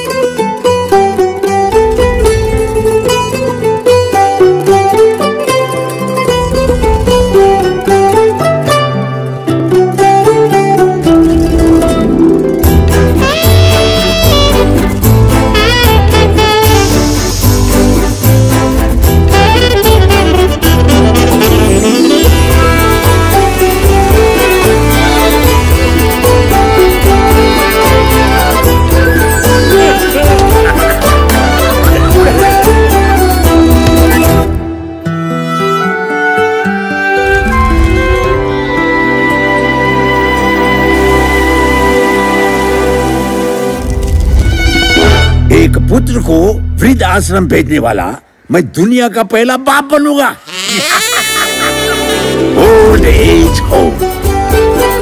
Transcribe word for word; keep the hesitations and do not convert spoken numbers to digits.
एक पुत्र को वृद्ध आश्रम भेजने वाला मैं दुनिया का पहला बाप बनूंगा। Old age home.